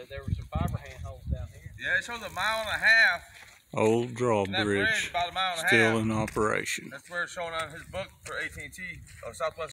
there were some fiber handholds down here. Yeah, it shows 1.5 miles. Old drawbridge, About 1.5 miles. still in operation. That's where it's showing on his book for AT&T or Southwest.